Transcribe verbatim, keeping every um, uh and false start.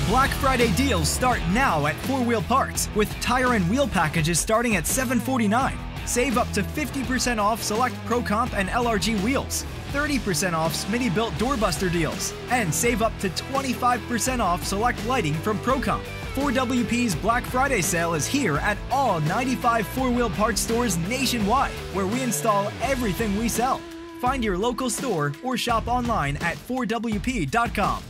Black Friday deals start now at Four Wheel Parts with tire and wheel packages starting at seven forty-nine. Save up to fifty percent off select Pro Comp and L R G wheels, thirty percent off Smitty-built doorbuster deals, and save up to twenty-five percent off select lighting from Pro Comp. four W P's Black Friday sale is here at all ninety-five Four Wheel Parts stores nationwide, where we install everything we sell. Find your local store or shop online at four W P dot com.